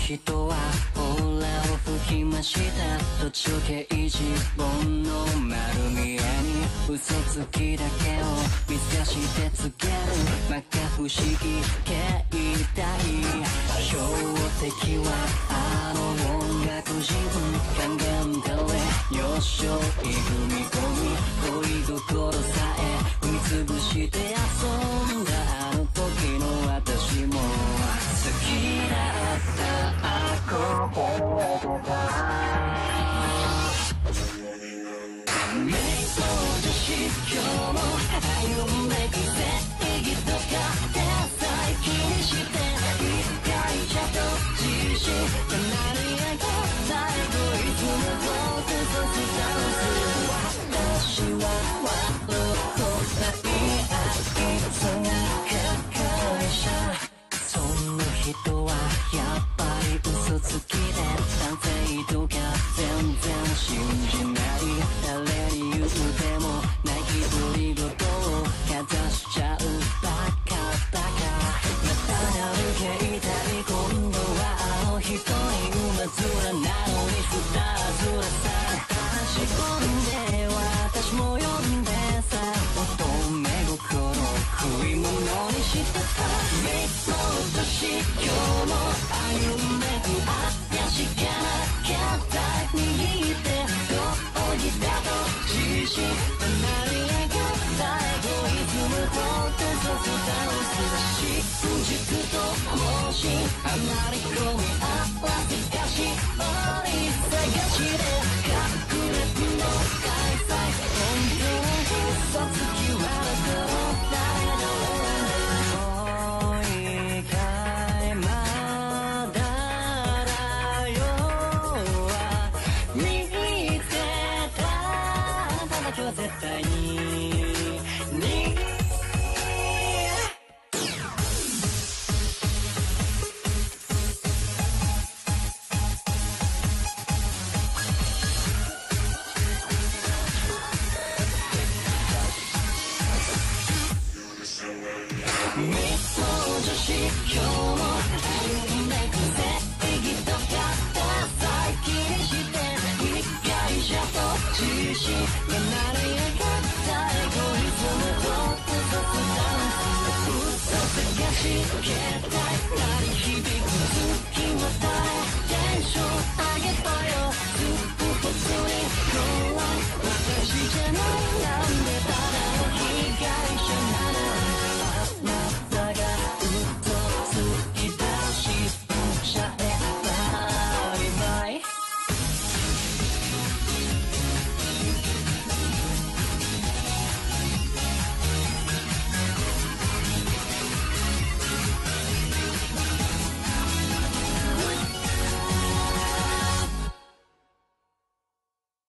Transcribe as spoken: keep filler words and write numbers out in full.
人はオーラを吹きました途中掲示本の丸見えに嘘つきだけを見透かして告げる摩訶不思議形態標的はあの音楽人ガンガン誰よっしょい踏み込み恋心さえ踏みつぶして遊んだあの時の私も好きだった憧れてた瞑想女子今日も歩んでく正義とか天才気にして一回ちゃと自信が何やか最後いつもそうてそう私は悪くないあいつが会社そんな人はやっぱり嘘つきで男性とか全然信じない誰に言うてもない独り言をかざしちゃうバカバカまたなる携帯今度はあの人に馬面なのにふたずらさ話し込んで私も呼んでさ乙女心食い物にしてたみっとうとし今日も歩んでく怪しげな携帯握ってどこにだと自信離れやが最後いつもとってそつ倒す真実と妄信あまり込み合わせがしおり探しで隠れての開催本当は嘘つきはどこ誰のもう一回まだだよは見てたあなただけは絶対ににみっと女子今日も歩んでく正義とかダサい気にして一回じゃと自信がなれやが最後いつもと嘘つダンス嘘探し携帯